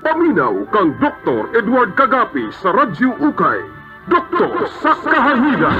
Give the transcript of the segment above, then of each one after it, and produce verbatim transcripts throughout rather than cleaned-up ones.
Paminaw kang Doktor Edward Kagapi sa Radyo Ukay. Doktor sa Kahanginan.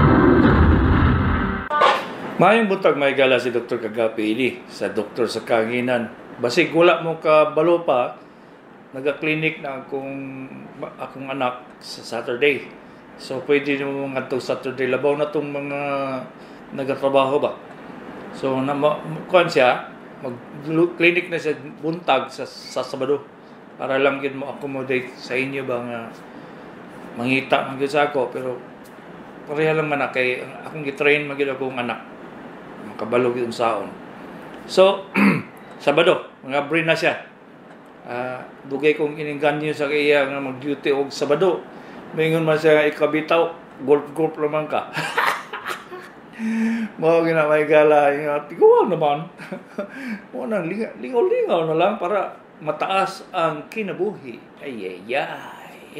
Mayong butag may gala si Doktor Kagapi ini sa Doktor sa Kahanginan. Basig wala mo ka balo pa, naga-clinic na akong, akong anak sa Saturday. So pwede mo mga itong Saturday. Labaw na itong mga nagatrabaho ba. So na, kuhan siya, mag-clinic na siya buntag sa, sa Sabado. Para lang yun mo accommodate sa inyo ba nga mangita magyud sa ako, pero pareha lang man na kay akong gitrain magyud akong anak makabalog yung saon. So Sabado mga brain na siya, uh, dugay kong ininganyo sa kaya nga mag-duty og Sabado, mingon man siya ikabitaw golf golf naman ka. Mo gina may gala nga tiguan naman. Mo nang lingaw-lingaw na lang para mataas ang kinabuhi. Ay, ay, ay.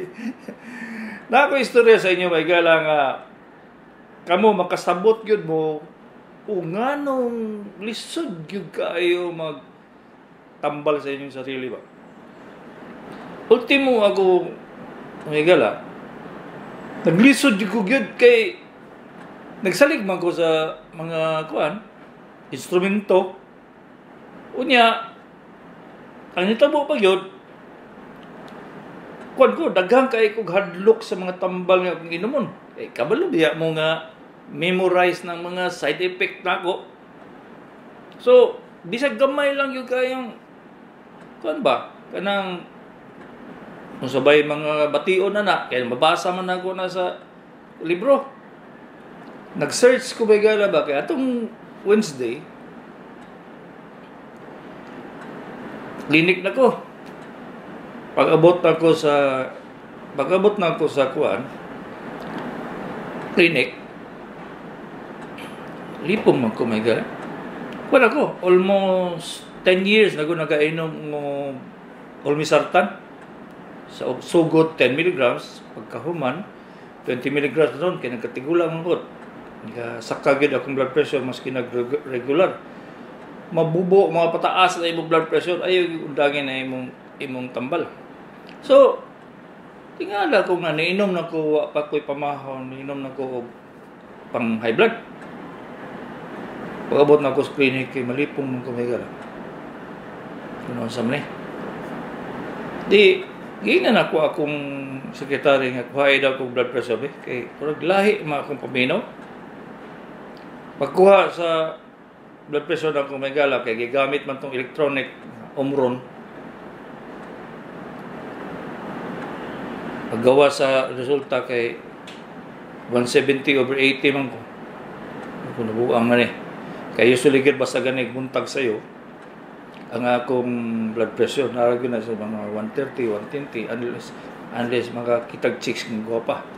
Nako istorya sa inyo, may gala nga kamo makasabot yun mo o nga nung lisod yun kayo magtambal sa inyong sarili ba. Ultimo ako, may gala, naglisod yun ko yun kay nagsalig man ko sa mga kuan, instrumento. Unya, ang nitabo pa yun, kuwan ko, daghang kay kong hadlok sa mga tambal nga akong inumon. Eh, kabalo biya mo nga memorize ng mga side effect na ako. So, bisag gamay lang yung kayang, kuwan ba, kanang, kung sabay mga bation na na, kaya mabasa man ako na sa libro. Nag-search ko ba gala ba, kaya atong Wednesday, clinic na ko. Pag-abot na ko sa pag-abot na ko sa kuan clinic, lipong man ko may gala. Wala ko, almost ten years na ko nagainom ng olmesartan. Sa sugod ten milligrams, pagkahuman twenty milligrams doon, kaya nagkatigulang ko. Sakagid akong blood pressure maski nag-regular. Mabubo, mga pataas na imong blood pressure, ayaw undangin na imong imong tambal. So, tingala ko nga, nainom na ko, pa ko'y pamahon, nainom na ko pang high blood. Pag-abot na ko sa clinic, malipong mong kumigala. Ano sa mani? Di, gingan ako akong sekretary nga, kuhain daw kong blood pressure, eh. Kaya, kurag lahi, mga akong paminaw. Pagkuha sa blood pressure na kung may gala, kaya gigamit man tong electronic Omron. Paggawa sa resulta kay one seventy over eighty man ko. Kung nabuang man eh. Kaya usually gid basta ganig buntag sa'yo, ang akong blood pressure, naragyo na sa mga one thirty, one twenty, unless, unless makakitag chicks ng guwapa.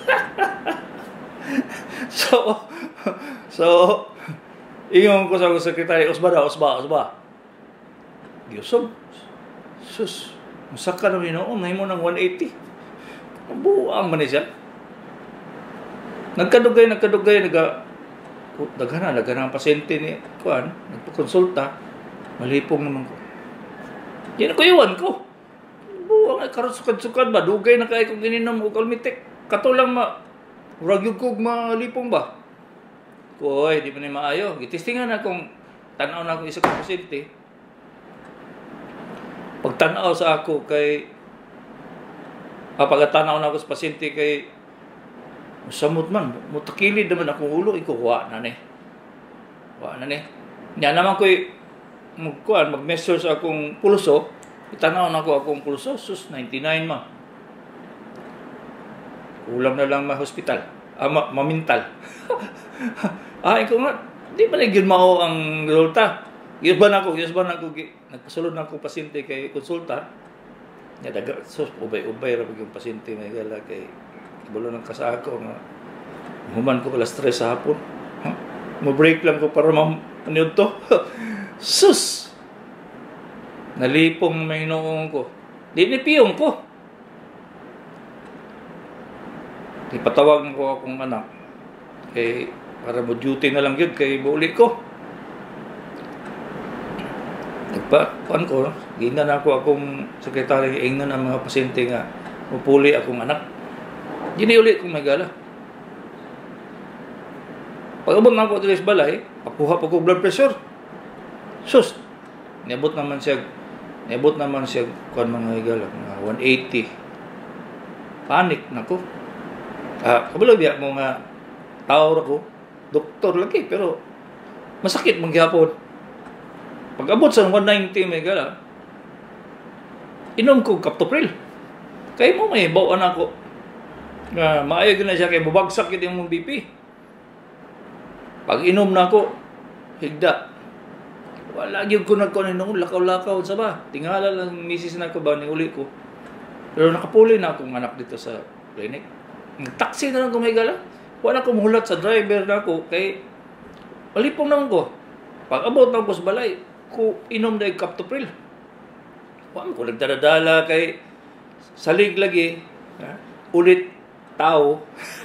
so, so, ingon ko sa akong sekretary, usba daw, usba, usba. Giusob. Sus, masaka na minoon, na mo ng one eighty. Buang man siya. Nagkadugay, nagkadugay, naga, daghana, daghana ang pasyente ni kuan, nagpakonsulta, malipong naman ko. Yan ko iwan ko. Buang ay karusukad-sukad ba, dugay na kaya kong ininom o kalmitik. Kato lang ma, ragyog kog malipong ba. Koy, di pa ni maayo. Gitistingan na kung tanaw na akong isa kong pasyente. Pag tanaw sa ako kay ah, pag tanaw na ako sa pasyente kay samot man, mutakilid naman akong ulo, ikuha na ni. Kuha na ni. Yan naman ko'y magkuhan, mag-measure sa akong pulso. Itanaw na ako akong pulso, sus, ninety-nine ma. Ulam na lang ma-hospital. Ah, ma- mamintal. Ah, ikaw nga, di ba naging mao ang resulta? Gisban ako, gisban ako, nagpasulod na akong pasyente kay konsulta. Nga daga, sus, ubay-ubay ra yung pasyente may gala kay bulo ng kasako nga. Human ko alas tres sa hapon. Huh? Mo-break lang ko para ma-ano to. Sus! Nalipong may noong ko. Di nipiyong ko. Ipatawag ko akong anak. Kay para mo duty na lang yun kay buli ko. Pa, kuan ko, ginan ako akong sekretary, ingnan ang mga pasyente nga, mupuli akong anak. Dini ulit kong may gala. Pag-abot na ako dito sa balay, pakuha pa ko blood pressure. Sus, niabot naman siya, niabot naman siya, kuan mga higala, mga one eighty. Panik na ko. Ah, kabalo biya mo nga, tao ako, doktor lagi, pero masakit mangyapon. Pag-abot sa one ninety, may gala, inom ko Captopril. Kaya mo may bawaan ako. Uh, maayo na siya, kaya bubagsak yun yung B P. Pag inom na ako, higda. Wala yun ko nagkunin nung lakaw-lakaw sa ba. Tingala lang misis na ko ba, ni uli ko. Pero nakapuli na akong anak dito sa clinic. Taxi na lang ko may gala. Wala akong mulat sa driver na ako. Kaya malipong naman ko. Pag abot na ako sa balay, ko inom na yung Captopril. Wala ko nagdadala kay salig lagi. Ha? Ulit tao.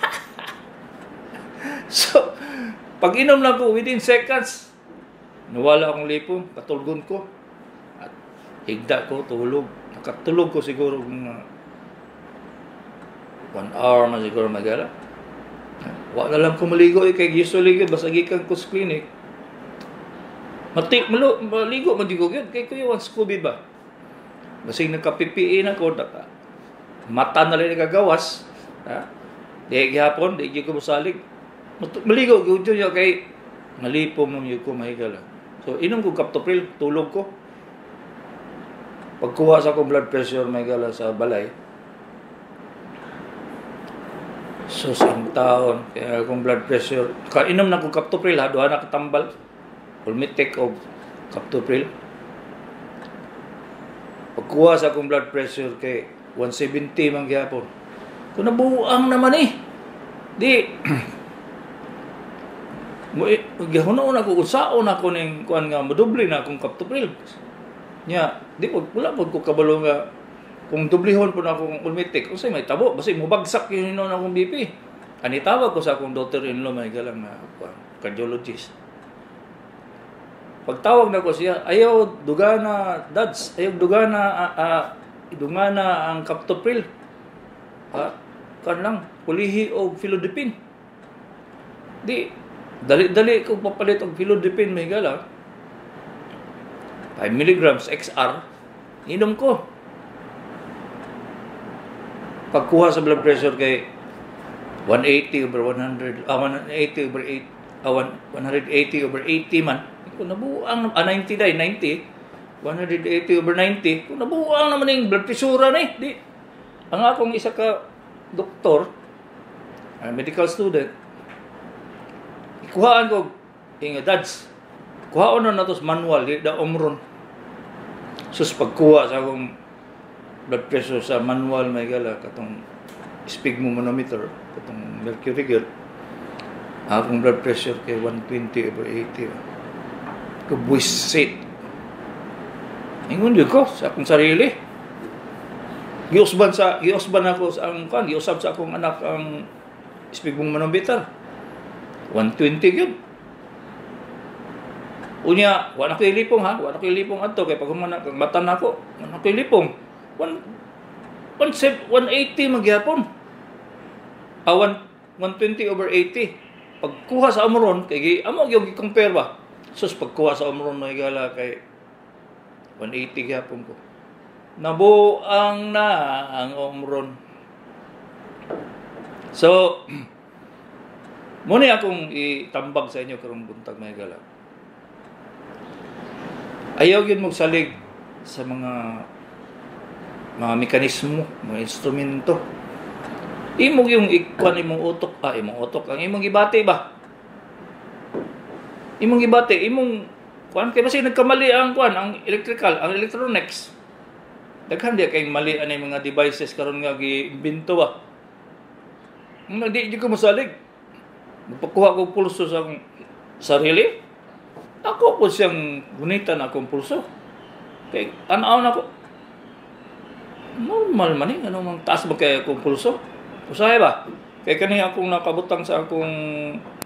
So, pag inom na ko, within seconds, nawala akong lipong, katulgon ko. At higda ko, tulog. Nakatulog ko siguro mga one hour na siguro magala. Wala lang ko maligo eh, kay usually yun, basta gikan ko sa clinic. Matik, malo, maligo, maligo yun. Kaya ko yung Scooby ba? Basing nagka-P P E na ko, naka, mata na rin nagagawas. Ha? Di gihapon, di ko masalig. Maligo, yun yun kay malipong nung yun ko mahigala. So, inom ko Captopril, tulog ko. Pagkuha sa akong blood pressure, mahigala sa balay. So, sa taon, kaya akong blood pressure, kainom na ko Captopril, ha, doon na katambal. Ulmitek o Captopril. Pagkuha sa akong blood pressure kay one seventy man gyapon. Kung nabuang naman eh. Di mo gihunon ako usaon ako ning kuan nga modoble na akong Captopril. Nya, di po wala pud ko kabalo nga kung dublihon po na akong ulmitek, unsay may tabo basi mobagsak yun na akong B P. Ani tawag ko sa akong daughter-in-law may galang na kuan cardiologist. Pagtawag na ko siya, ayaw dugana dads, ayaw dugana uh, uh, dugana ang Captopril. Ha? Kan lang, pulihi o Philodipin. Di, dali-dali ko papalit og Philodipin may gala. five milligrams X R, inom ko. Pagkuha sa blood pressure kay one eighty over one hundred, ah, one eighty over eight, ah, one eighty over eighty man. Kung nabuang, ah, ninety dahil, ninety, one eighty over ninety, kung nabuang naman yung blood pressure na eh, di. Ang akong isa ka doktor, uh, medical student, ikuhaan ko, yung dads, kuhaan na natos manual, di da omron. Sus, pagkuha sa akong blood pressure sa manual, may gala, katong sphygmomanometer, katong mercury gauge, akong blood pressure kay one twenty over eighty. Kabwisit. Ingon yun ko sa akong sarili. Giusban sa giusban ako sa ang kan, giusab sa akong anak ang sphygmomanometer. one twenty yun. Unya, wala ko ilipong ha, wala ko ilipong adto kay pag humana kag mata nako, wala ko ilipong. one eighty magyapon. Ah, one twenty over eighty. Pagkuha sa amron kay amo gyud gi-compare ba. Sus, pagkuha sa omron na higala kay one eighty gyapon ko. Nabuang na ang omron. So, muna akong itambag sa inyo karong buntag na higala. Ayaw yun magsalig sa mga mga mekanismo, mga instrumento. Imong yung ikuan imong utok, ah, imong utok, ang imong gibati ba? Imong gibate, imong kuan kay basi nagkamali ang kuan, ang electrical, ang electronics. Daghan di kay mali ani mga devices karon nga giimbento ba. Nga di di ko masalig. Magpakuha ko pulso sa akong sarili. Ako po siyang gunitan akong pulso. Kay tanaw na ko. Normal man ni ano mang taas ba kay akong pulso? Usahay ba? Kay kani akong nakabutang sa akong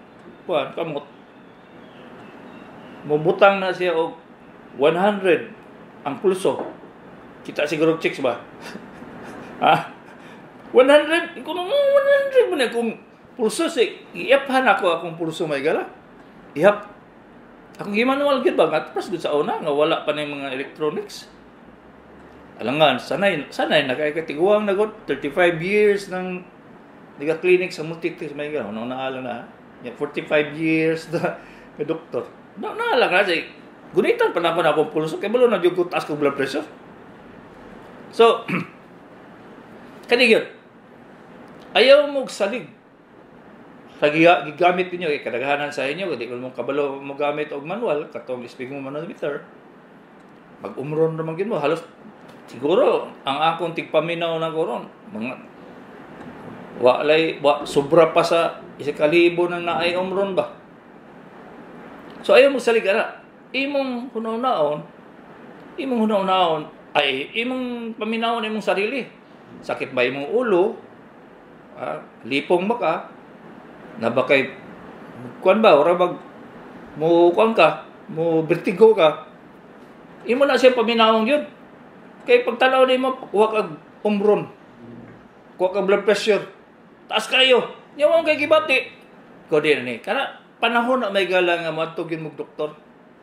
kuan kamot. Mubutang na siya og one hundred ang pulso. Kita siguro chicks ba? Ha? one hundred, kung one hundred mo na kung pulso, si, i-aphan ako akong pulso may gala. Ihap. Akong gimanual gid ba, at pas sa una, nga wala pa na yung mga electronics. Alangan, sanay, sanay, nakakatiguang na god, thirty-five years ng nag-clinic sa multi-test may gala. Ano naalang na, forty-five years na, na doktor. Na, naalang na, say, gunitan pa na ako na akong pulso, kaya malo na yung taas kong blood pressure. So, kanigyan, ayaw mo salig. Sa gigamit ninyo, eh, kadaghanan sa inyo, hindi mo kabalo mo gamit og manual, katong speak mo manometer, mag-umron naman gin mo, halos, siguro, ang akong tigpaminaw na koron, mga, walay, wa, sobra pa sa isa kalibo ng naay umron ba? So, ayaw mo salig, ana, imong hunaw-naon, imong hunaw-naon, ay, imong paminawon imong sarili. Sakit ba imong ulo? Ah, lipong ba ka? Na ba kay kuan ba ora bag mo kuan ka, mo vertigo ka? Imo na siya paminawon gyud. Kay pagtanaw nimo wa kag umron. Wa kag blood pressure. Taas kayo. Nya mo kay gibati. Ko din ni. Kana panahon na may gala nga moadto gyud mo doktor.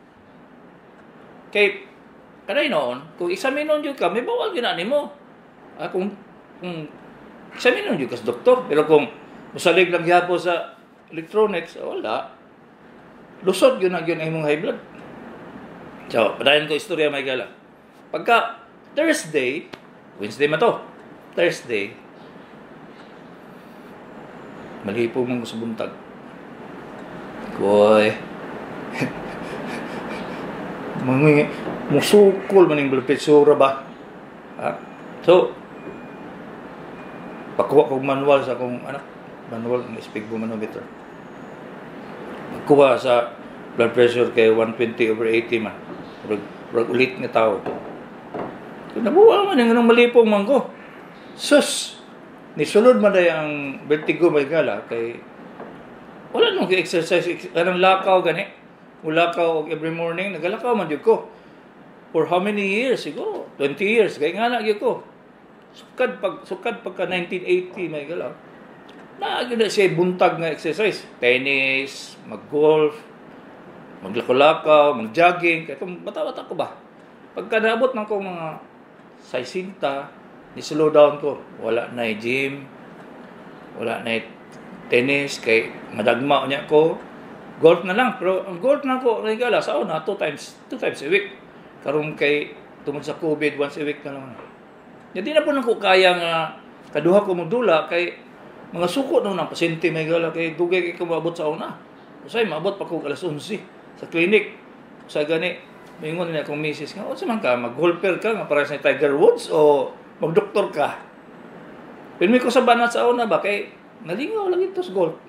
Kay kanay noon, kung examinon yun ka, may bawal yun ani mo. Ah, kung, kung examinon yun ka sa doktor. Pero kung musalig lang yapo sa electronics, wala. Lusot yun ang yun ang imong high blood. So, padayon ko istorya may gala. Pagka Thursday, Wednesday man to, Thursday, malipo mong sa buntag. Boy. Mga musukol man yung blood pressure ba? Ha? So, pakuha kong manual sa akong anak. Manual, speak mo manometer. Pakuha sa blood pressure kay one twenty over eighty man. Rag ulit nga tao. So, nabuha man yung malipong man ko. Sus! Nisulod man na ang vertigo may gala kay wala nung exercise, anong lakaw gani. Mula ka every morning, nagalakaw man yun ko. For how many years? Siguro, twenty years. Kaya nga na yun ko. Sukad pag, sukad pagka nineteen eighty, may galaw. Naagyo na siya buntag nga exercise. Tennis, mag-golf, maglako-lakaw, mag-jogging. Kaya itong bata-bata ko ba? Pagka naabot ng ko mga saisinta, ni-slow down ko. Wala na gym, wala na tennis, kay madagma niya ko. Golf na lang, pero ang golf na ko, regala, sa una, two times, two times a week. Karong kay, tungod sa COVID, once a week na lang. Hindi na po na ko kaya nga, kaduha ko magdula, kay mga suko nung ng pasyente, may gala, kay dugay kay kumabot sa una. Usay, maabot pa ko alas eleven sa clinic. Sa gani, may ngon na akong misis nga, o saman ka, mag-golfer ka, nga para sa Tiger Woods, o mag-doktor ka. Pinmi ko sa banat sa una ba, kay nalingaw lang ito sa golf.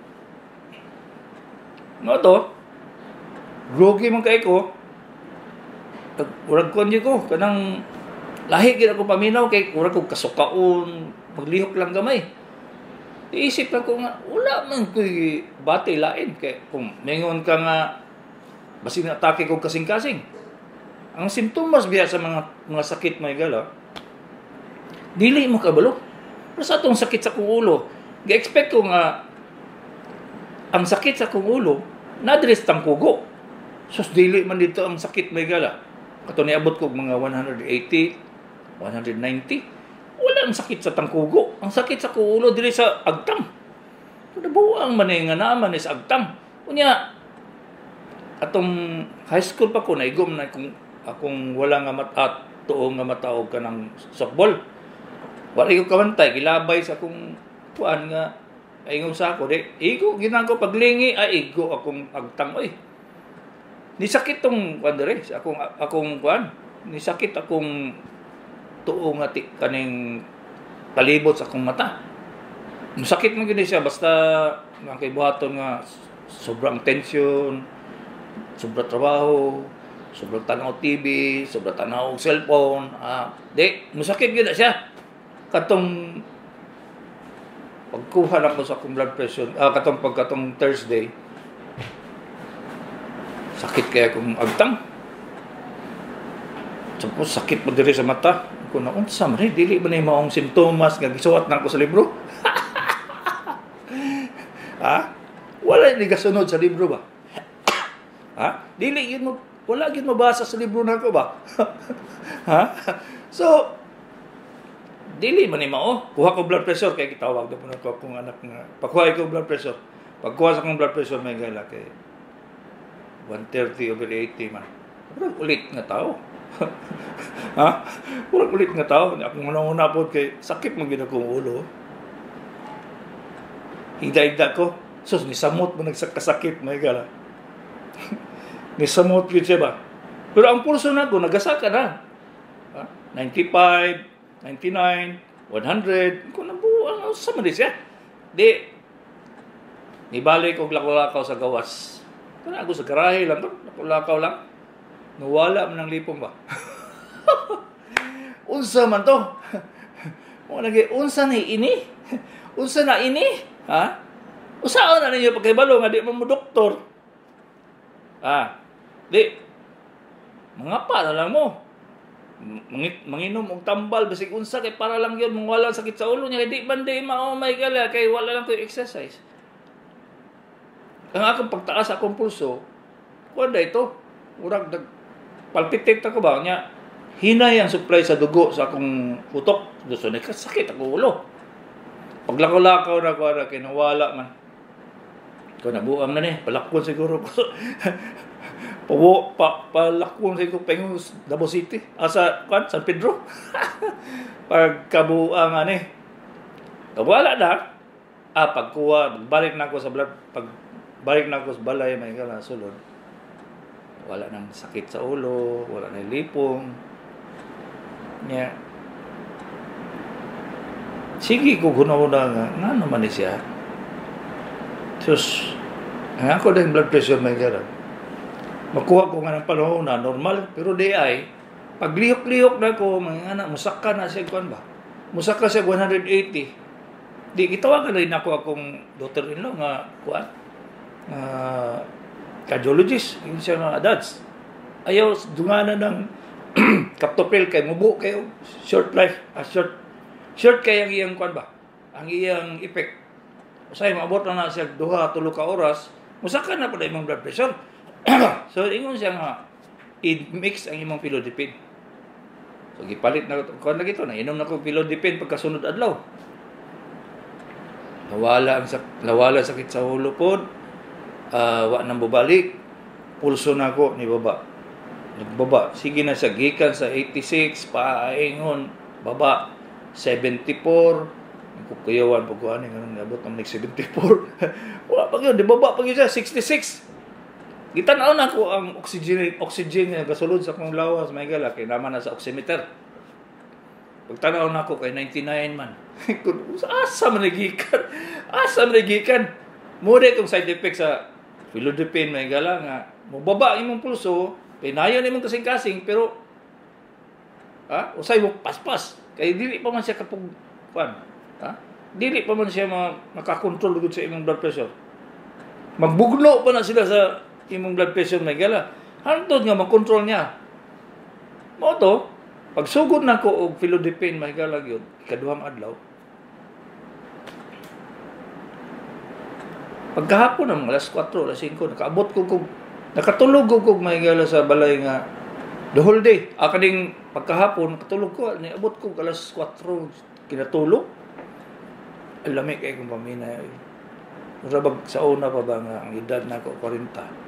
No to, grogi man kay ko. Urag ko niyo ko kanang lahi gid ako paminaw kay urag ko kasukaon, maglihok lang gamay. Iisip ko nga wala man ko bati lain kay kung mingon ka nga basin atake ko kasing-kasing. Ang simptomas biya sa mga mga sakit may gala. Dili mo kabalo. Pero sa atong sakit sa kong ulo, gi-expect ko nga ang sakit sa kong ulo nadres tangkugo. Sus dili man dito ang sakit may gala. Kato niabot ko mga one eighty, one ninety. Wala ang sakit sa tangkugo. Ang sakit sa ulo diri sa agtang. Nabuang man nga naman sa agtang. Unya atong high school pa ko naigom na kung akong wala nga mata tuo nga mataog ka ng softball. Wala ko kawantay gilabay sa akong kuan nga ayong sa ako, di, igo, ginagawa paglingi, ay, igo, akong agtang, oy. Nisakit tong, kuan dire, akong, akong, kuan, nisakit akong tuo nga, ti, kaning, palibot sa akong mata. Nisakit mo gini siya, basta, nga kay buhaton nga, sobrang tension, sobrang trabaho, sobrang tanaw T V, sobrang tanaw cellphone, ah, di, musakit gina siya. Katong, pagkuha na ko sa akong blood pressure, ah, katong pagkatong Thursday, sakit kaya akong agtang. Tapos sakit mo diri sa mata. Kung naunsa man, eh, dili ba na yung maong simptomas nga gisuwat na ko sa libro? Ha? Wala ni gasunod sa libro ba? Ha? Dili yun mo, wala yun mabasa sa libro na ko ba? Ha? So, dili man ni mao. Kuha ko blood pressure, kaya kitawag na po na ko akong anak nga. Pagkuha ko blood pressure. Pagkuha sa akong blood pressure, may gala kay one thirty over eighty man. Walang ulit nga tao. Ha? Walang ulit nga tao. Akong una-una po kay sakit mo gina kong ulo. Higda-higda ko. Sus, nisamot mo nagsakasakit. May gala. Nisamot yun siya ba? Pero ang pulso na ko, nagasaka na. Ha? ninety-five, ninety-nine, one hundred. Kung nabuang, ano sa man siya? Di, nibalik og lakaw-lakaw sa gawas. Kaya ako sa garahe lang, lakaw-lakaw lang. Nawala man ng lipong ba? Unsa man to? Mo lagi unsa ni ini? Unsa na ini? Ha? Usaon na ninyo pagkaibalo nga di man mo doktor. Ah, di. Mangapa na lang mo. Mangit, manginom og tambal bisig unsa kay para lang yun mong wala sakit sa ulo niya di man di mao may gala kay wala lang to exercise. Ang akong pagtaas akong pulso, kuan ito. Urag dag palpitate ako ba nya hinay ang supply sa dugo sa akong utok. Gusto na kasakit ako ulo. Paglakaw-lakaw na ko na kinawala man. Ko nabuang na ni, palakon siguro ko. Pawo pa palakon siguro pengo Davao City. Asa kan San Pedro. Pagkabuang ani. Wala na. Ah pagkuha, balik na ako sa blood pag balik na ako sa balay may kala sulod. Wala nang sakit sa ulo, wala nang lipong. Nya. Sige ko guna-una nga, nga naman ni siya. Sus, ang ako din blood pressure may gara. Makuha ko nga ng panahon na normal, pero di ay, paglihok-lihok na ko, mga anak, musaka na siya, kuan ba? Musaka siya one eighty. Di, kitawagan rin ako akong daughter-in-law nga, kuan, uh, cardiologist, yun siya nga dads. Ayaw, dunganan ng kaptopil kay mubo kayo, short life, uh, short, short kay ang iyang kuan ba? Ang iyang effect. Usay, maabot na na siya duha, tulo ka oras, musaka na pala imong blood pressure. So, ingon siya nga, i-mix ang imong pilodipin. So, gipalit na, kuan na gito, na inom na ko pilodipin pagkasunod adlaw. Nawala ang nawala sakit sa ulo po. Uh, wa nang bubalik, pulso na ko ni baba. Nagbaba. Sige na siya gikan sa eighty-six, paingon, baba, seventy-four. Kukuyawan pag kuhanin, ganun, nabot ng seventy-four. Wala pag yun, di baba pag yun siya, sixty-six. Gitanaw na ko ang oxygen, oxygen na gasulod sa kong lawas, may gala, kaya naman na sa oximeter. Pagtanaw na ko kay ninety-nine man. Asa man nagikan? Asa man nagikan? Muna itong side effect sa pilodipin, may gala nga. Mababa imong pulso, pinayon imong kasing-kasing, pero ha? Usay mo paspas. Kaya dili pa man siya kapag, pan, ha? Dili pa man siya makakontrol sa imong blood pressure. Magbugno pa na sila sa imong blood pressure, may gala. Hantod nga makontrol niya. Mo to, pag sugod na ko og pilodipin, may gala yun, ikaduhang adlaw. Pagkahapon ng alas four, alas five, nakaabot ko kog, nakatulog ko kog may gala sa balay nga the whole day. Akaning pagkahapon, nakatulog ko, niabot ko alas four, kinatulog. Alamig kay kong pamina. Rabag sa una pa ba nga, ang edad na ko, forty.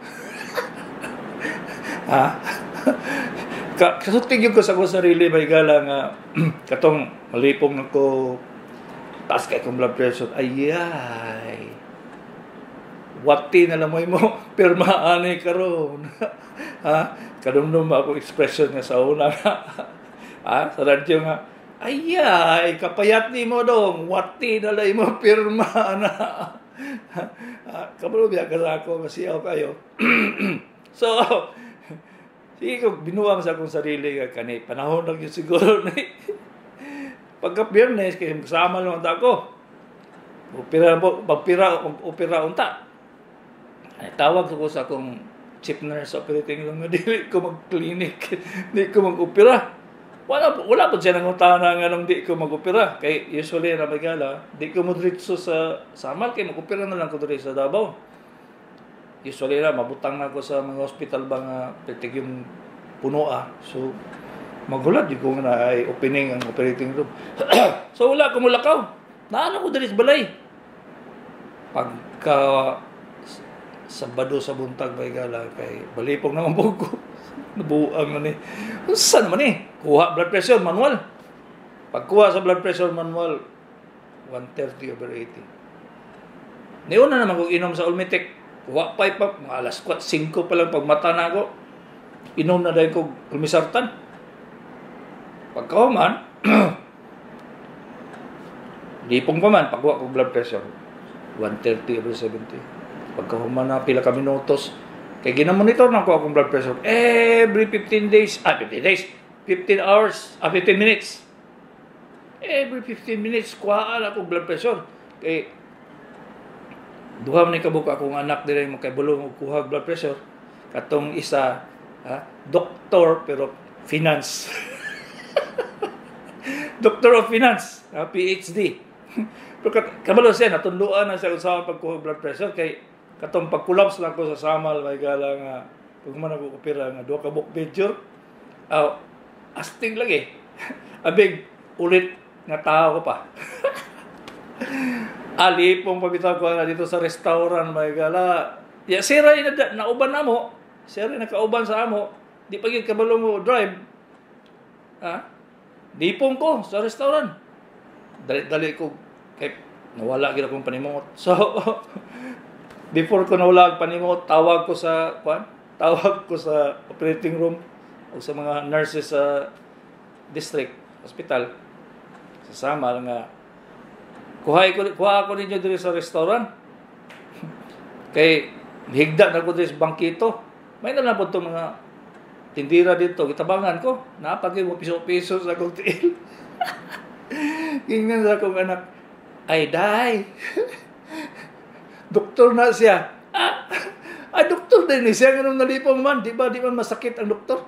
Ha? Kasutig ko sa ko sarili, may gala nga, katong malipong ako, taas kay kong blood pressure, ayay. Wati na lang mo mo, pirmaanay karon. Ha? Kadumdum ako expression nga sa una nga. Ha? Sa radyo nga, ayay, kapayat ni mo dong, wati na lang mo, pirma na. Kabalo biya ka sa ako, masiyaw kayo. So, sige ko, binuwang sa akong sarili nga kani, panahon lang yun siguro na pagka Biyernes, kasi kasama lang ako. Upira, pagpira, upira unta. Ay, tawag ko sa akong chief nurse sa operating room nga dili ko mag-clinic, di ko mag-opera. Wala wala po siya nangutana nga nung di ko mag-opera. Kay usually na magala, di ko mo diretso sa Samal kay mag-opera na lang ko diri sa Davao. Usually na mabutang na ako sa mga hospital ba nga pertig yung puno ah. So magulat di ko na ay opening ang operating room. So wala ko mulakaw. Naano ko diri sa balay. Pagka Sabado sa buntag may gala kay balipong naman po ko. Nabuang na ni. Saan naman eh? Kuha blood pressure manual. Pagkuha sa blood pressure manual one thirty over eighty. Niyon na naman kong inom sa Olmetec. Kuha pa pa mga alas five pa lang pagmata na ako. Inom na dahil ko Ulmisartan. Pagkahuman lipong pa man pagkuha ko blood pressure one thirty over seventy. Pagkahuman na pila ka minutos kay ginamonitor na ko akong blood pressure every fifteen days, ah fifteen days, fifteen hours, ah fifteen minutes. Every fifteen minutes kuhaan ako blood pressure. Kay duha man ni kabuk akong anak diri mo kay bulong og kuha blood pressure. Katong isa, ha, doktor pero finance. Doctor of Finance, ha, P H D. Pero kabalo siya natunduan na siya usahan pagkuha blood pressure kay katong pag-collapse lang ko sa Samal may gala nga pag man ako opera nga duha ka book picture aw astig lagi abig ulit nga tao ko pa alipong pabitaw ko na dito sa restaurant may gala ya sira na nauban na mo sira nakauban sa amo di pa gyud kabalo mo drive ha dipong ko sa restaurant dali-dali ko kay nawala gyud akong panimot so before ko nawala ang panimot, tawag ko sa kwan, tawag ko sa operating room o sa mga nurses sa district hospital sa Samal nga kuha ko kuha ko ninyo diri sa restaurant. Kay higda na ko diri sa bangkito. May na lang po itong mga tindira dito, gitabangan ko. Napagay mo piso-piso sa akong tiil. Gingnan sa akong anak, ay day. Doktor na siya. Ah, ah doktor din siya nga nung nalipong man. Di ba, di man masakit ang doktor?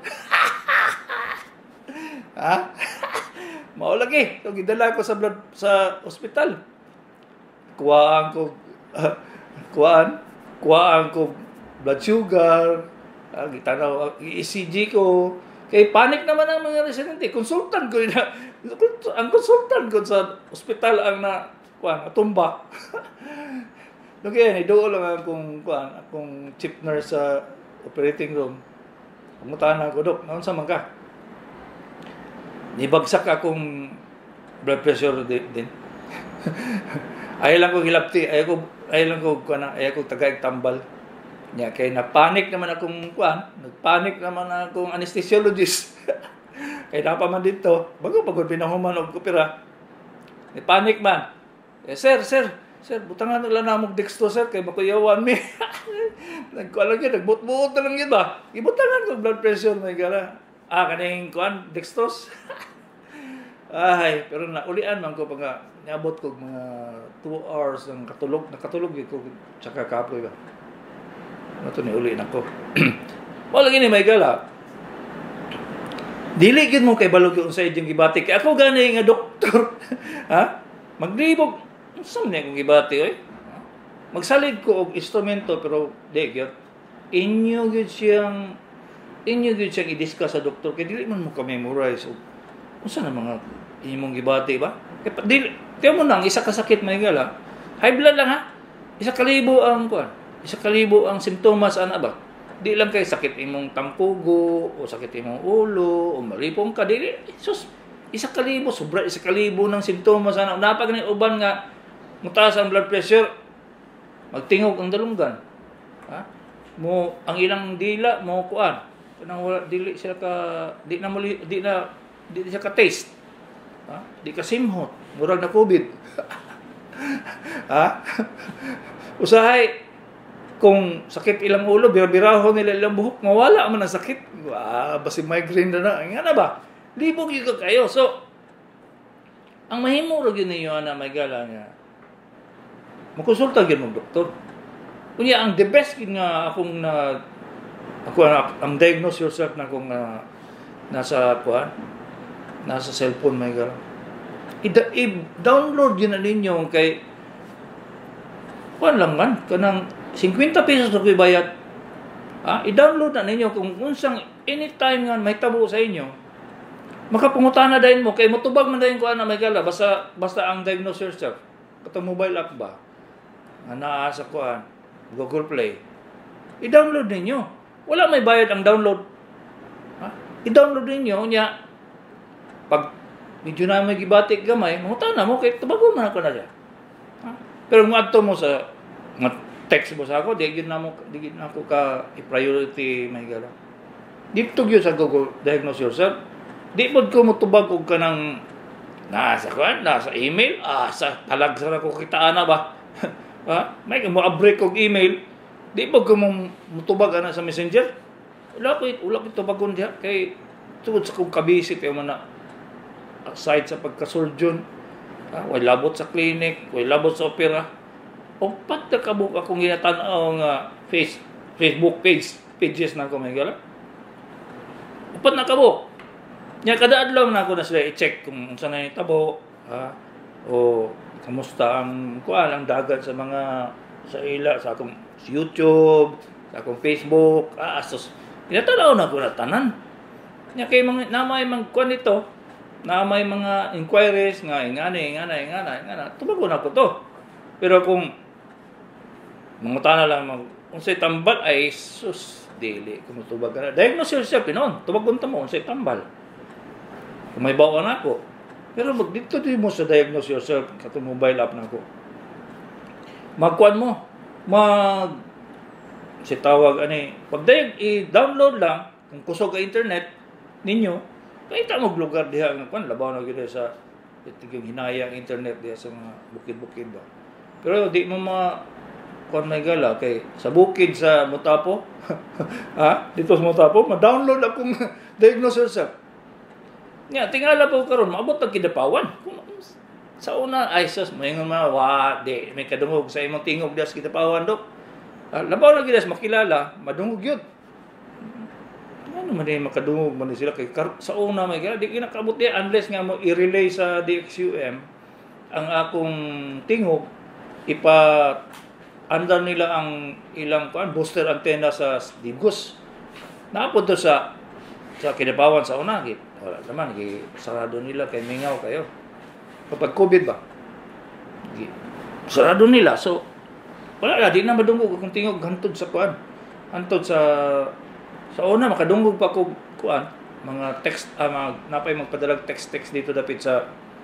Ha? Mao lagi. So, gidala ko sa blood, sa ospital. Kuhaan ko, uh, kuhaan, kuhaan ko blood sugar, uh, gitanaw, E C G ko. Kay panik naman ang mga residente. Consultant ko na, ang consultant ko sa ospital ang na, kuhaan, tumba. Okay, nidoon lang akong kuan, akong chief nurse sa operating room. Pumutahan ako, Dok, naon sa man ka? Nibagsak akong blood pressure din. Ay lang ko hilapti, ay ko ay lang ko kuan, ay ko tagaig tambal. Nya kay na panic naman akong kuan, nagpanic naman akong anesthesiologist. Kay dapat man dito, bago pagod pinahuman og opera. Ni panic man. Eh, sir, sir, Sir, butangan nila namog dextro, sir, kay makuyawan mi. Nagkuha lang yun, nagbut-buot na lang yun ba? Ibutangan ko blood pressure, may gala. Ah, kaning kuan, dextrose. Ay, pero naulian man ko pag nga, niabot ko mga two hours ng katulog, nakatulog yun ko, tsaka kapoy ba? Ano ito, niulian ako. Wala gini, may gala. Dili yun mo kay balog yung sa idyong gibati. Kaya ako gani nga doktor. Ha? Maglibog. Saan niya kong gibati, oy? Magsalig ko og instrumento, pero di, gyud. Inyo gyud siyang, inyo gyud siyang i-discuss sa doktor, kaya dili man mo ka-memorize. Kung saan ang mga inyong gibati ba? Kaya dili, kaya mo nang, isa kasakit may gala. High blood lang ha? Isa kalibo ang, kuan, isa kalibo ang simptomas, ana ba? Di lang kay sakit imong tampugo, o sakit imong ulo, o malipong ka, dili, sus, isa kalibo, sobra isa kalibo ng simptomas, ana. Napag na uban nga, mutaas ang blood pressure, magtingog ang dalunggan. Ha? Mo ang ilang dila mo kuan. Kanang wala dili siya ka di na muli, di na di siya ka taste. Ha? Di ka simhot, murag na COVID. Ha? Usahay kung sakit ilang ulo, birabirahon nila ilang buhok, mawala man ang sakit. Ah, basi migraine na na. Nga na ba? Libog yung kayo. So, ang mahimo ro gyud ninyo ana may gala nga makonsulta gyud mo doktor. Kunya ang the best nga akong na Ako ang, ang diagnose yourself na kung uh, nasa kuan, nasa cellphone may gala. I- i-download yun na ninyo kay kuan lang man kanang fifty pesos na bayad. Ha? I-download na ninyo kung unsang anytime nga may tabo sa inyo. Makapungutana dahin mo kay motubag man dahin kuan na may gala basta basta ang diagnose yourself. Katong mobile app ba? Nga naa sa kuan, Google Play. I-download ninyo. Wala may bayad ang download. Ha? I-download ninyo nya pag medyo na may gibatik gamay, mangutana mo kay tubagon man ako na siya. Ha? Pero ngadto mo sa nga text mo sa ako, di gyud na mo di gyud na ako ka i-priority may gala. Dito gyud sa Google Diagnose Yourself. Di pod ko motubag og kanang nasa kuan, nasa email, ah sa talag sa ko kitaan na ba. Ha? May mo abreak og email, di pod ko mo motubag ana sa Messenger. Wala ko wala ko tubagon diha kay tungod sa kong kabisit yung mana aside sa pagka-surgeon, ah, way labot sa clinic, way labot sa opera. Upat na kabuk akong ginatanaw nga face, Facebook page, pages na ako may gala. Upat na kabuk. Nya kada adlaw na ako na sila i-check kung saan na yung tabo, ha? O kamusta ang kuan ang dagat sa mga sa ila sa akong YouTube, sa akong Facebook, ah, asos. Ginatanaw na ko na tanan. Nya kay mga namay mang kuan ito, na may mga inquiries nga ingana ingana ingana ingana tubagon ako to. Pero kung mangutana lang mag unsay tambal ay sus dili kung tubag ka na diagnose yourself pinon tubagon ta mo unsay tambal kung may bawon ako. Pero mag dito di mo sa diagnose yourself katong mobile app nako magkuan mo mag si tawag ani pag i-download lang kung kusog ka internet ninyo. Kahit mo lugar diha nga kuan labaw na gyud sa itigong hinayang internet diha sa mga bukid-bukid ba. Pero di mo ma kuan may gala kay sa bukid sa Motapo. Ha? Dito sa Motapo, ma-download akong Diagnose Yourself. Nya tingala po karon maabot ang kidapawan. Sa una ay sus mayngon ma wa di may kadungog sa imong tingog diha sa kidapawan dok. Ah, labaw na gyud makilala, madungog gyud. Ano man din makadungog man sila kay sa una may gala di kinakaabot di unless nga mo i-relay sa D X U M ang akong tingog ipa andar nila ang ilang kuan booster antenna sa Digos. Naapod to sa sa Kidapawan sa una git. Wala naman gi sarado nila kay mingaw kayo. Kapag COVID ba? Gi sarado nila so wala na di na madungog akong tingog hantod sa kuan. Hantod sa sa una makadungog pa ko kuan mga text uh, mga napay magpadalag text text dito dapit sa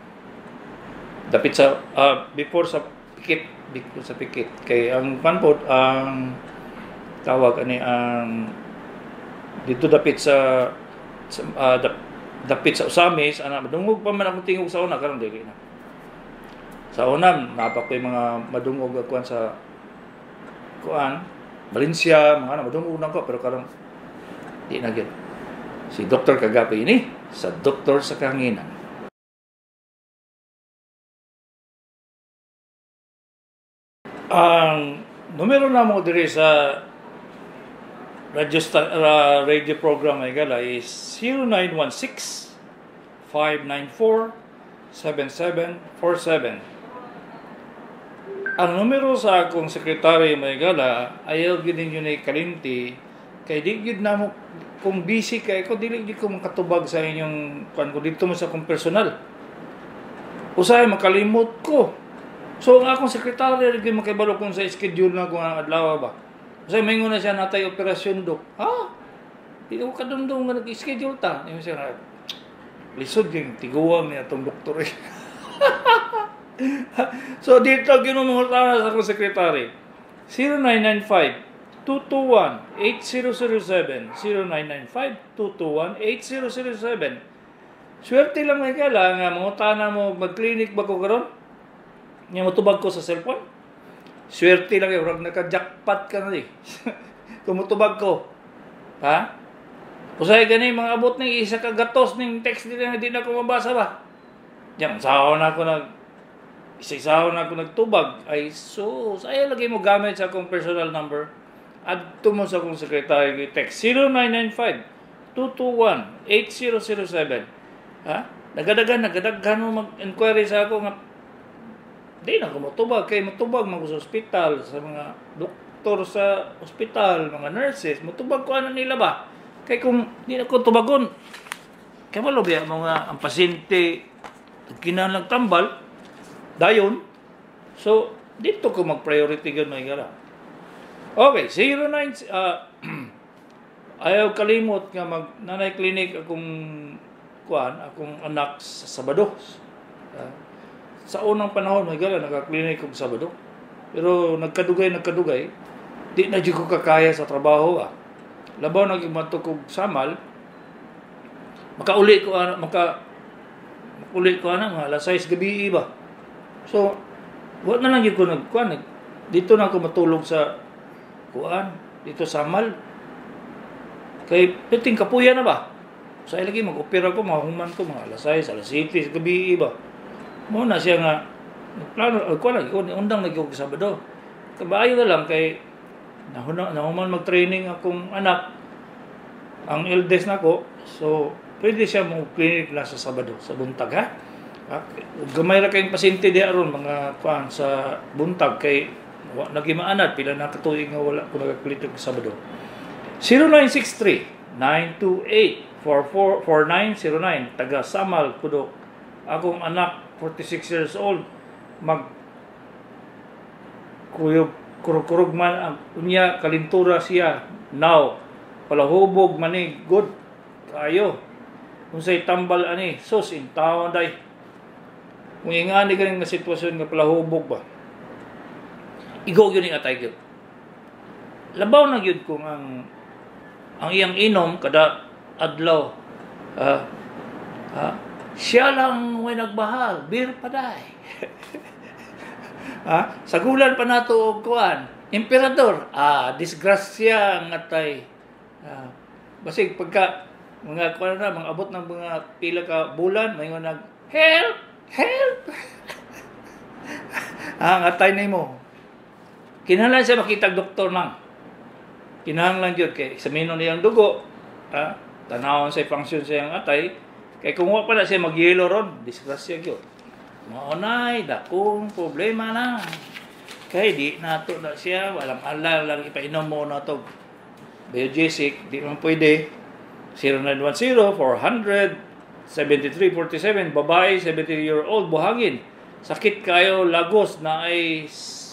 dapit sa uh, before sa pikit before sa pikit kay ang panpod ang tawag ani ang dito dapit sa, sa uh, dapit sa Usamis ana madungog pa man akong tingog sa una karon dili na sa una napa ko mga madungog kuan sa kuan Valencia mga madungog na ko pero karon di na gyud. Si Doktor Kagapi ini sa Doktor sa Kahanginan. Ang numero na mo diri sa radio, uh, radio program ay gala is zero nine one six, five nine four, seven seven four seven. Ang numero sa akong sekretary may gala ayaw gyud ninyo ni kalimti kay di gyud na mo kung busy kay ko dili gyud ko makatubag sa inyong kan ko dito mo sa akong personal. Usahay makalimot ko. So ang akong sekretary gyud makibalo kung sa schedule na kung ang adlaw ba. Usahay maingon na siya natay operasyon dok. Ha? Di ko kadumdum nga nag-schedule ta. Ni siya lisod gyud tiguwang ni atong doktor. So dito ginumungutan sa akong sekretary. zero nine nine five two two one, eight zero zero seven zero nine nine five, two two one, eight zero zero seven. Swerte lang may kala nga mangutana mo mag-clinic ba ko karon? Nya motubag ko sa cellphone. Swerte lang yung naka-jackpot ka na di. Tumutubag ko. Ha? Usay gani mga abot ng isa ka gatos ning text nila di na ko mabasa ba? Yang saon na ako nag isa-isaon na ako nagtubag ay so saya lagi mo gamit sa akong personal number. adto mo sa akong sekretary text zero nine nine five two two one eight zero zero seven. Ha? Nagadagan, nagadagan mo mag-inquiry sa ako nga di na ko matubag kay matubag mo sa ospital, sa mga doktor sa ospital, mga nurses, matubag ko ano nila ba? Kay kung di na ko tubagon, kay malobya mga ang pasyente kinahanglan tambal dayon. So dito ko mag-priority gyud may gara. Okay, zero nine uh, ayaw kalimot nga mag nanay clinic akong kuan, akong anak sa Sabado. Uh, sa unang panahon may gara naka-clinic ko sa Sabado. Pero nagkadugay nagkadugay, di na jud ko kakaya sa trabaho ah. Labaw na gimadto kog samal, makauli ko ana maka uli ko ana mga alas sais gabi ba. So wa na lang gyud ko nagkuan, dito na ako matulog sa kuan, dito sa Amal. Kay piting kapuya na ba? Sa ilagi mag-opera ko, mahuman ko mga alas sais, alas siyete gabi ba. Mo na siya nga plano ko na undang nagyo sa Sabado. Kabayo na lang kay nahuman nahuman mag-training akong anak, ang eldest nako. So pwede siya mo clinic na sa Sabado, sa buntag ha. Gamay ra kayong pasyente di aron mga kuan sa buntag kay wa nagimaanad pila na katuig nga wala ko nagaklinik sa Sabado. zero nine six three nine two eight four four four nine zero nine taga Samal kudo. Akong anak forty-six years old mag kuyog kurog-kurog man ang unya kalintura siya now palahubog manig good kayo unsay tambal ani sus in taon day kung ingani ganing nga sitwasyon nga palahubog ba igo gyud ni atay gyud labaw na gyud kung ang ang iyang inom kada adlaw ah ah siya lang way nagbahal beer paday ah sagulan pa nato og kuan emperador ah disgrasya nga tay ah, basig pagka mga kuan na mga abot ng mga pila ka bulan may nag help help ah atay nimo kinahanglan siya makita doktor nang kinahanglan gyud kay eksaminon niyang dugo ah tanawon sa function sa iyang atay kay kung wa pa na siya magyelo ron disgrasya gyud maunay dakong problema na kay di nato na siya walang alam lang ipainom mo na to biogesic di man pwede zero nine one zero four hundred seventy-three forty-seven babae seventy year old buhangin sakit kayo lagos na ay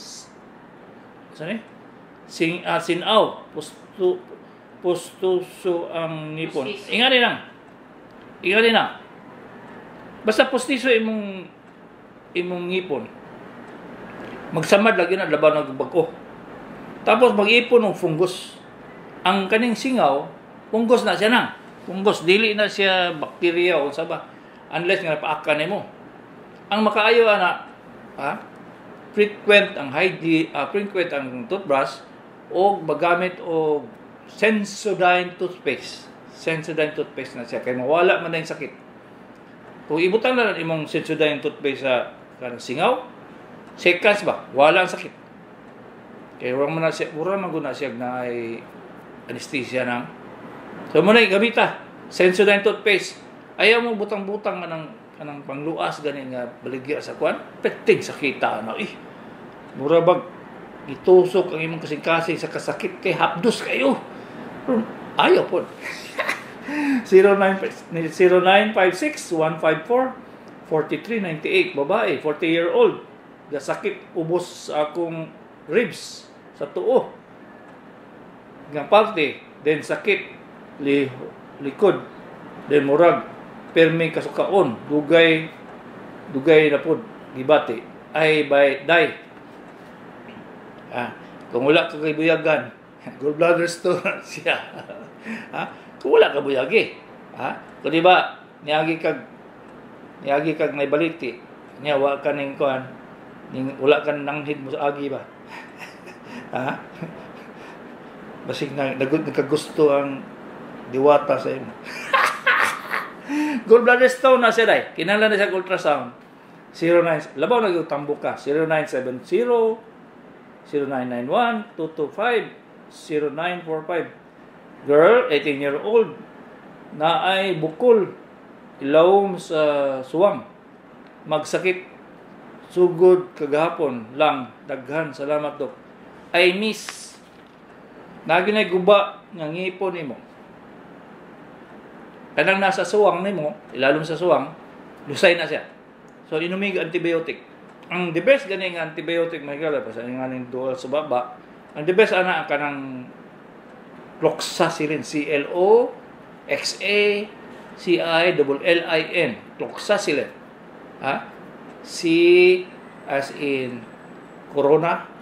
sani sing uh, sinaw pusto pustuso ang nipon ingani lang ingani na basta pustiso imong imong ngipon magsamad lagi na laban ng bago tapos mag-ipon ng fungus ang kaning singaw fungus na siya na fungus dili na siya bakterya o sa ba unless nga napaakan nimo ang makaayo ana ha frequent ang hygiene uh, frequent ang toothbrush o magamit og Sensodyne toothpaste Sensodyne toothpaste na siya kay mawala man na yung sakit kung ibutang na lang imong Sensodyne toothpaste sa kanang singaw seconds ba wala ang sakit kay wala man na siya wala man guna siya na ay anesthesia nang so mo na gamita Sensodyne toothpaste ayaw mo butang-butang kanang kanang pangluas ganin nga baligya sa kwan peting sakita na eh mura bag itusok ang imong kasing-kasing sa kasakit kay hapdos kayo ayaw po zero nine five six one five four four three nine eight babae forty year old gasakit ubos sa akong ribs sa tuo nga parte then sakit li, likod then murag permi kasukaon dugay dugay na pod gibati ay by dai ah kung wala ka kay buyagan gallbladder stone siya ha kung wala ka buyagi ha kung di ba niagi kag niagi kag naibaliti niya wa ka ning kuan ning wala ka nanghid mo sa agi ba ha basig na nagkagusto ang diwata sa imo gallbladder stone na siya dai kinahanglan na siya ultrasound zero nine labaw na gyud tambok ka zero nine seven zero zero nine nine one two two five zero nine four five. Girl, eighteen year old, na ay bukol, ilawom sa suwang, magsakit, sugod kagahapon lang, daghan, salamat dok. I miss, naginay guba, nga ngipon nimo. Kanang nasa suwang nimo, ilalom sa suwang, lusay na siya. So, inumig antibiotic. Ang the best ganing antibiotic, may gala, pa sa nga ning dual sa baba, ang the best ana kanang cloxacillin, C L O X A C I L L I N, cloxacillin. Ha? C as in corona.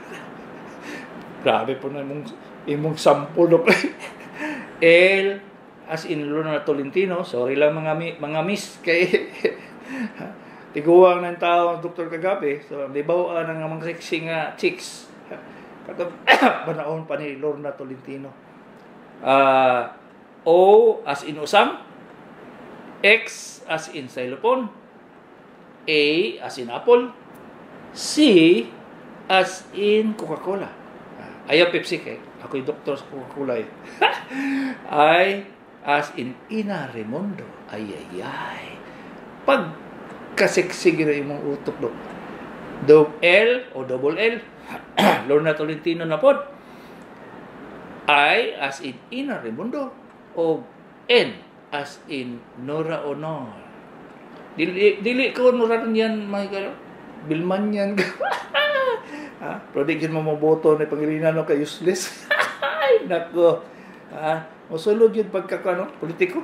Grabe po na imong imong sample no. L as in Lorna Tolentino. Sorry lang mga mi, mga miss kay tiguang ng tao Doktor Kagapi. So libaw ang mga sexy nga chicks. Katong banaon pa ni Lorna Tolentino. Uh, O as in usam, X as in xylophone, A as in apple, C as in Coca-Cola. Ayaw Pepsi kay ako'y doktor sa Coca-Cola eh. I as in Ina Raimondo. Ay ay ay. Pag kasiksig na yung mga utok do. Do L o double L. Lorna Tolentino na pod. I as in Ina Raimondo o N as in Nora Honor. Dili dili ko Nora yan may kalo. Bilman yan. Ha? Prodigy mo maboto na Pangilinan no kay useless. Ay nako. Ha? Mosulod yun pagkakano politiko.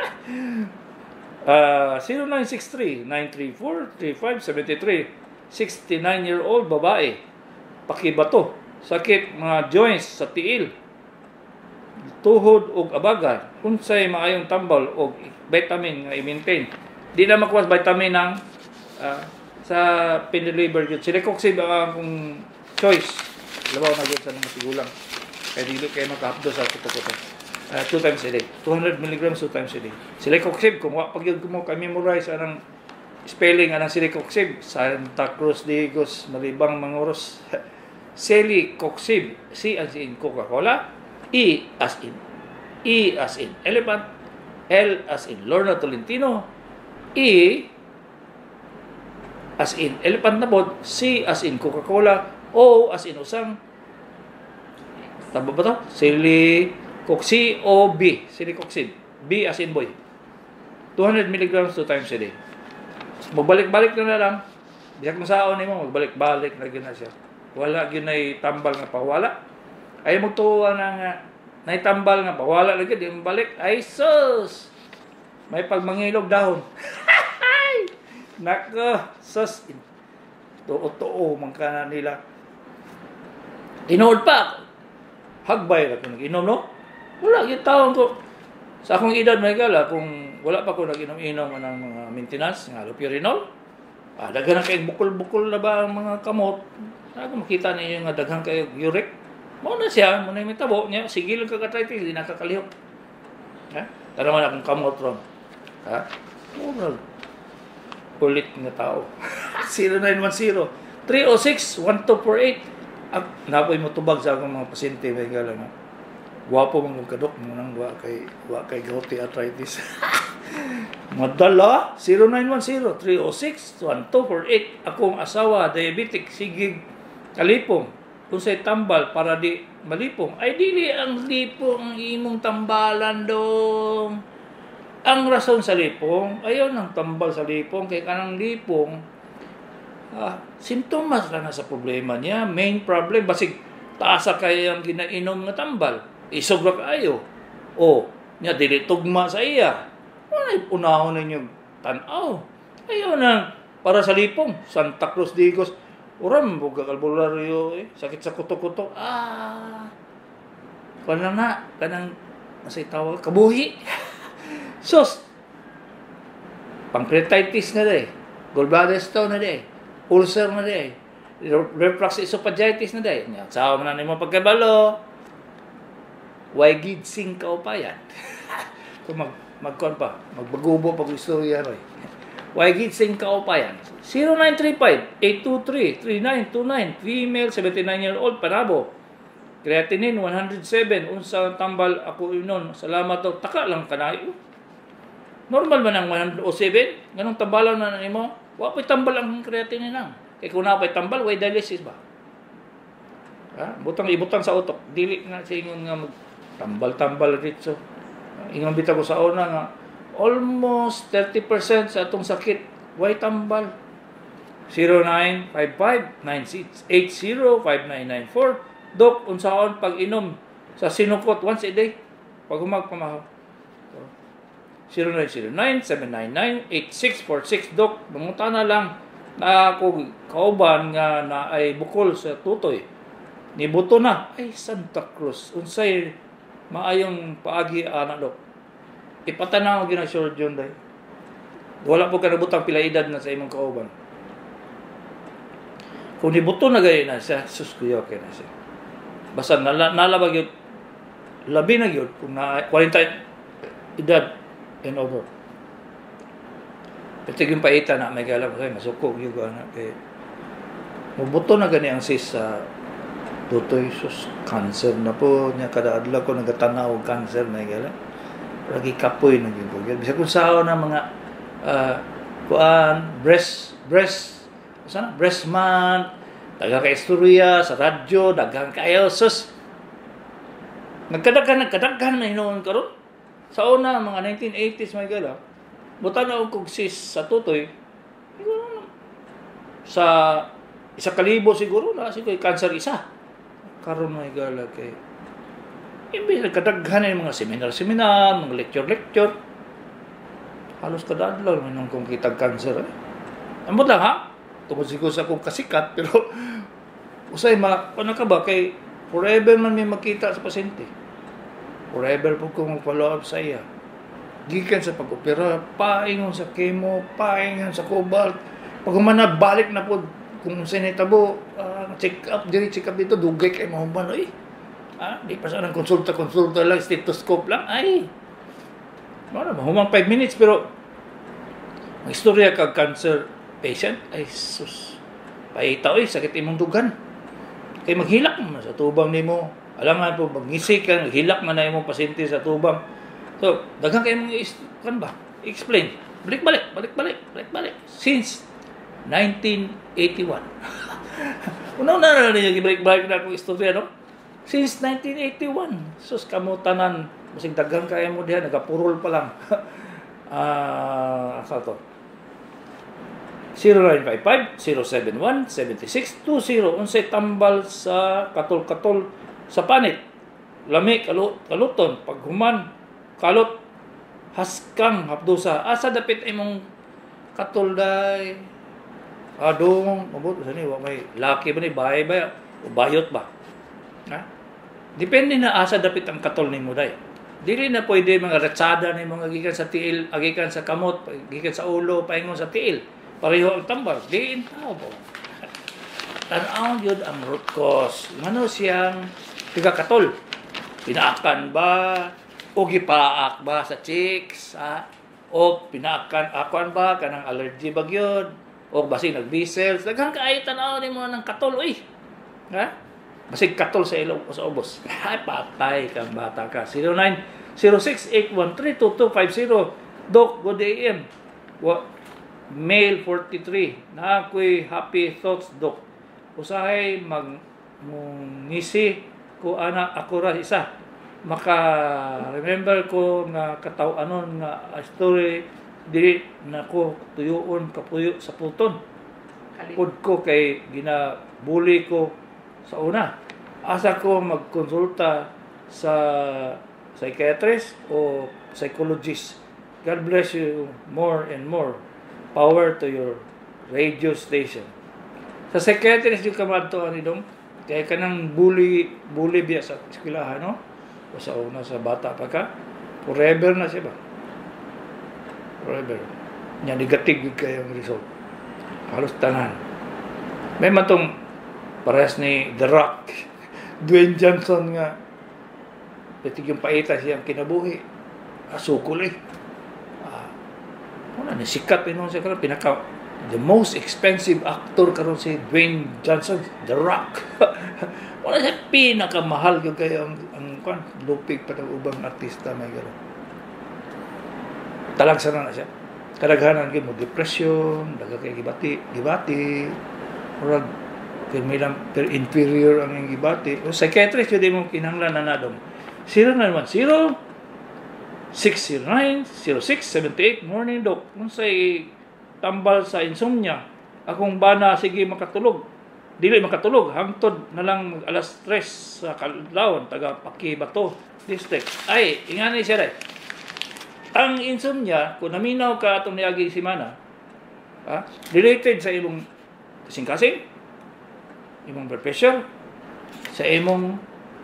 uh, zero nine six three nine three four three five seven three. sixty-nine year old babae. Pakibato. Sakit mga joints sa tiil. Tuhod og abagan. Unsay maayong tambal og vitamin nga i-maintain. Di na makuha vitamin ng uh, sa Pindeliver yun. Silecoxib ang akong choice. Labaw na yun sa mga tigulang. Kaya dili kayo makahapdo sa kuto-kuto. Uh, two times a day. two hundred milligrams two times a day. Silecoxib, kung pag yun mo ka-memorize anang spelling anang Silecoxib, Santa Cruz Diegos, Malibang Mangoros. Silecoxib. C as in Coca-Cola. E as in E as in elephant. L as in Lorna Tolentino. E as in elephant na bod. C as in Coca-Cola. O as in usang. Tama ba ito? Silecoxib o B. Silecoxib. B as in boy. two hundred milligrams two times a day. Magbalik-balik na na lang. Biyak mo saon mo, magbalik-balik na gina siya. Wala ginay tambal nga pawala. Ay magtuwa na nga naitambal nga pawala lagi di balik. Ay sus. May pagmangilog dahon. Nako, sus. Tuo-tuo man kana nila. Inood pa. Hagbay ra ko nag-inom no. Wala gyud taon ko. Sa akong edad may gala kung wala pa ko nag-inom-inom ng mga maintenance nga allopurinol. Ah, daghan kay bukol-bukol na ba ang mga kamot. Ako makita niyo nga daghan kay uric. Mo na siya, mo na yung tabo niya, sige lang kag-arthritis, di nakakalihok. Ha? Tara man akong kamot ron. Ha? Mo na. Kulit nga tao. zero nine one zero three oh six one two four eight. Ak, napoy mo tubag sa akong mga pasyente, may gala nga. Guwapo mong kadok, mo nang wa kay, wa kay gouty arthritis. Madala, zero nine one zero three oh six one two four eight. Akong asawa, diabetic, sigig, kalipong. Kung sa'y tambal para di malipong, ay dili ang lipong ang imong tambalan dong. Ang rason sa lipong, ayaw ng tambal sa lipong, kay kanang lipong, ah, sintomas lang na sa problema niya. Main problem, basig taasa kayo ang ginainom nga tambal. Isog ra kayo. O, niya dili tugma sa iya. Ano unahon ninyo tanaw? Ayaw na para sa lipong. Santa Cruz Diegos. Uram, buga kalbularyo eh. Sakit sa kuto-kuto. Ah. Kanang na, kanang masay tawag, kabuhi. Sus. Pancreatitis na day. Gallbladder stone na day. Ulcer na day. Reflux esophagitis na day. Sawa mo na naman pagkabalo. Why gidsing ka pa yan? Kung mag, magkon pa, magbagubo pag istorya rin. Why gidsing ka pa yan? zero nine three five eight two three three nine two nine. Female, seventy-nine year old, Panabo. Creatinine one hundred seven, unsa tambal ako inon. Salamat to. Taka lang kanayo. Normal man ang one oh seven? Ganong tambalan na nimo? Wa pay tambal ang creatinine nang. Kay kung na pay tambal, way dialysis ba? Ha? Butang ibutang sa utok. Dili na sa ingon nga mag tambal-tambal dito. Ingon bitaw ko sa una nga almost thirty percent sa atong sakit way tambal. zero nine five five nine six eight zero five nine nine four. Dok, unsaon pag inom sa sinukot once a day pag humagpamahaw. zero nine zero nine seven nine nine eight six four six. Dok, manguta na lang na ako kauban nga na ay bukol sa tutoy. Nibuto na. Ay, Santa Cruz. Unsay maayong paagi ana, Dok. Ipatanaw gina-surgeon day. Wala po ka nabutang pila edad na sa imong kauban. Kung nibuto na gayon na siya, sus kuya, okay na siya. Basta nala, nalabag yun, labi na yun, kung na forty edad and over. Pati yung paita na, may galang ko sa'yo, masukog yung gana. Eh, mabuto na gani ang sis sa tutoy, sus, cancer na po. Niya kada adlaw ko nagatanaw cancer, may galang. Lagi kapoy na yun po. Bisa kung sao na mga, uh, kuan, breast, breast, sana, breast month, dagang ka-istorya, sa radyo, dagang kayo, sus. Nagkadagan, nagkadagan na hinoon karon. Sa una, mga nineteen eighties, may gala, buta na akong sis sa tutoy, sa isa kalibo siguro na, siguro, cancer isa. Karon may gala kay, imbis nagkadaghan na yung mga seminar-seminar, mga lecture-lecture, halos kadadlaw naman kung kitag cancer. Eh. Ambot lang ha? Tungkol siguro sa akong kasikat, pero usay, ma, ano ka ba, kay forever man may makita sa pasyente. Forever po kung mag-follow up sa iya. Gikan sa pag-opera, paingon sa chemo, paingon sa cobalt. Pag humana, balik na po, kung sinitabo, uh, check up, diri check up dito, dugay kay mahuman, ay, ah, di pa saan ang konsulta-konsulta lang, stethoscope lang, ay, ano, humang five minutes, pero, ang istorya kag cancer patient, ay, sus, paitaw, ay, sakit imong dugan. Kaya maghilak mo sa tubang nimo. Alam nga po, magisik ka, maghilak man na imong pasyente sa tubang. So, daghang kayo mga, kan ba, explain, balik-balik, balik-balik, balik-balik, since nineteen eighty-one. Una-una na rin yung balik-balik na akong istorya, no? Since nineteen eighty-one, sus, kamutanan, masing daghang kayo mo diyan, nagapurol pa lang. Ah, uh, asa to? zero nine five five zero seven one seven six two zero. Unsay tambal sa katol-katol sa panit. Lami, kalut, kaluton, paghuman, kalot, haskang, hapdusa. Asa dapit imong katol day? Adong, mabot, sani, may laki ba ni, bahay ba, o bayot ba? Ha? Depende na asa dapit ang katol ni mo day. Dili na pwede mga ratsada ni mga gikan sa tiil, agikan sa kamot, gikan sa ulo, paingon sa tiil. Pareho ang tambal. Diin tao po. Tanaw yun ang root cause. Ano siyang pigakatol? Pinaakan ba? O gipaak ba sa chicks? Ha? O pinaakan akuan ba? Kanang allergy ba yun? O basig nag-B-cells? Daghang kaay tanaw ni mo ng katol. Uy! Ha? Basig katol sa ilaw o sa ubos. Ay, patay kang bata ka. zero nine zero six eight one three two two five zero. Doc, good A M. What? Male forty-three, na ako'y happy thoughts, Doc. Usahay mag ngisi ko ana ako ra isa. Maka remember ko nga kataw-anon nga story dili na ko tuyoon kapuyo sa puton. Pud ko kay ginabuli ko sa una. Asa ko magkonsulta sa psychiatrist o psychologist. God bless you more and more. Power to your radio station. Sa psychiatrist yung kamadto ani dong, kaya ka nang bully, bully biya sa eskwelahan, no? O sa una, sa bata pa ka, forever na siya ba? Forever. Yan, negative kayong result. Halos tanan. May matong parehas ni The Rock, Dwayne Johnson nga, pitig yung paita siyang kinabuhi. Asukol eh. Una ni sikat inon siya karon pinaka the most expensive actor karon si Dwayne Johnson, The Rock. Wala siya pinakamahal yung kayo ang, ang kwan, lupig pa ng ubang artista may gano'n. Talagsanan na siya. Kadaghanan kayo mo depression, daga kayo gibati, gibati, murag per milang per inferior ang yung gibati. O psychiatrist yun din mo kinahanglan na nadong. zero nine one zero, six zero nine, zero six seven eight morning doc. Kung sa'y tambal sa insomnia, akong bana sige makatulog. Dili makatulog, hangtod na lang alas tres sa kalawon, taga Pakibato district. Ay, ingani siya rin. Ang insomnia, kung naminaw ka itong niagi simana, ha, related sa imong kasing-kasing, imong blood pressure, sa imong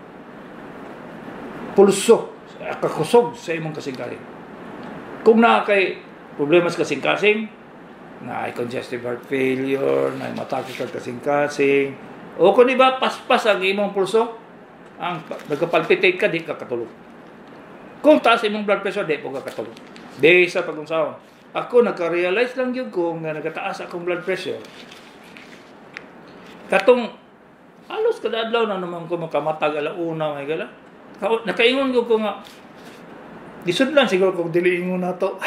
pulso, kakusog sa imong kasing-kasing. Kung na kay problema sa kasing-kasing, na ay congestive heart failure, na matakot ka kasing-kasing, o kung di ba paspas ang imong pulso, ang nagkapalpitate ka, di ka katulog. Kung taas imong blood pressure, di po ka katulog. Based sa pag-unsahon. Ako, nagka-realize lang yun kung nga nagkataas akong blood pressure. Katong, halos kadadlaw na naman ko makamatag alauna, may gala. Nakaingon ko ko nga, disod lang siguro kung diliingon na to.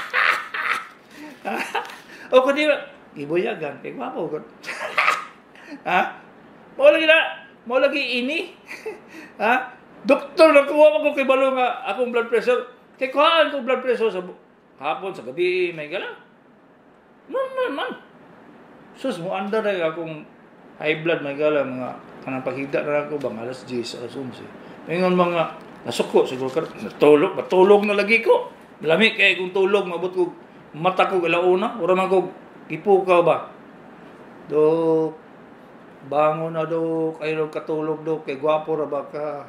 O kung di ba, ibuyagan, kaya gwapo ko. Ha? Mo lagi na, mo lagi ini. Ha? Doktor, nakuha ko kay balo nga akong blood pressure. Kaya kuhaan ko blood pressure sa hapon, sa gabi, may gala. Normal man. Sus, mo anda na akong high blood, may gala, mga kanang paghigda na ako, bang alas diyes, alas onse. Ngayon mga nasuko, siguro ka, natulog, matulog na lagi ko. Malami kaya kung tulog, mabot ko, mata ko alauna, ura man ko, ipukaw ba? Dok, bangon na do, kayo katulog do, kay gwapo ra ba ka?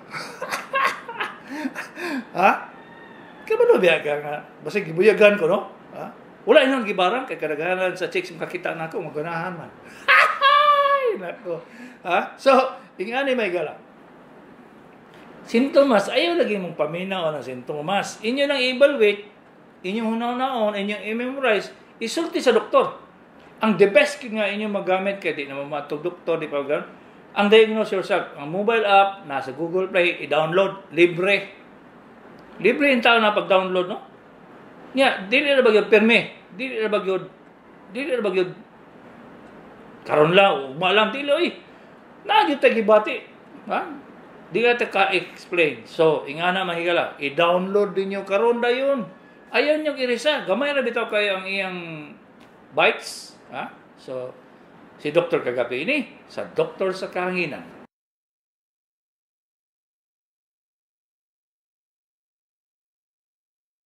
Ha? Kabalo biya ka nga, basta gibuyagan ko, no? Ha? Wala inang gibarang, kay kadaghanan sa chicks makakita na ako, maganahan man. Nako. Ha? So, ingani may gala. Sintomas, ayaw lagi mong paminaw ng sintomas. Inyo nang i-evaluate, inyong hunaw-naon, inyong i-memorize, isulti sa doktor. Ang the best nga inyong magamit, kaya di naman matog doktor, di pa gano'n. Ang diagnose yourself, ang mobile app, nasa Google Play, i-download, libre. Libre yung tao na pag-download, no? Nga, di na ba yung perme? Di na ba yung, di na ba yung, karon lang, umalam, di na, eh. Nagyo tayo gibati. Ha? Di ka ka-explain. So, ingana mahigala, i-download din yung karon da yun. Ayaw nyo irisa. Gamay na bitaw kayo ang iyang bites. Ha? So, si Doktor Kagapi ini, sa Doktor sa Kahanginan.